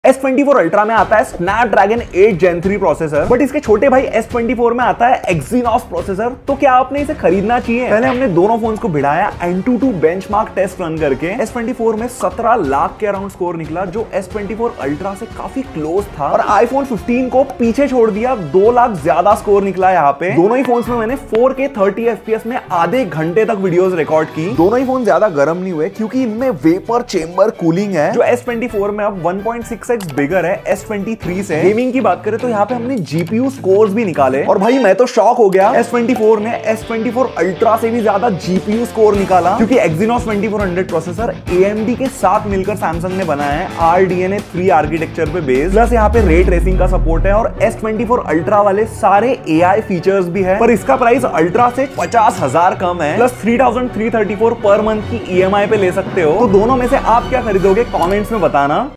S24 Ultra में आता है Snapdragon 8 Gen 3 प्रोसेसर, बट इसके छोटे भाई S24 में आता है Exynos प्रोसेसर। तो क्या आपने इसे खरीदना चाहिए? पहले हमने दोनों फोन्स को भिड़ाया, AnTuTu बेंचमार्क टेस्ट रन करके S24 में 17 लाख के अराउंड स्कोर निकला, जो S24 Ultra से काफी क्लोज था, और iPhone 15 को पीछे छोड़ दिया, 2 लाख ज्यादा स्कोर निकला यहाँ पे। दोनों ही फोन्स में मैंने 4K 30 FPS में आधे घंटे तक वीडियोस रिकॉर्ड की। दोनों ही फोन ज्यादा गर्म नहीं हुए क्योंकि इनमें वेपर चेंबर कूलिंग है, जो S24 में अब 1.6x बिगर है S23 से। गेमिंग की बात करें तो यहाँ पे हमने GPU स्कोर्स भी निकाले, और भाई मैं तो शॉक हो गया। S24 ने S24 Ultra से भी ज्यादा GPU स्कोर निकाला, क्योंकि Exynos 2400 प्रोसेसर AMD के साथ मिलकर सैमसंग ने बनाया है, RDNA 3 आर्किटेक्चर पे बेस्ड। प्लस यहाँ पे रे ट्रेसिंग का सपोर्ट है, और S24 Ultra वाले सारे AI फीचर्स भी है, पर इसका प्राइस Ultra से 50,000 कम है, प्लस 3,334 पर मंथ की EMI पे ले सकते हो। तो दोनों में से आप क्या खरीदोगे, कॉमेंट्स में बताना।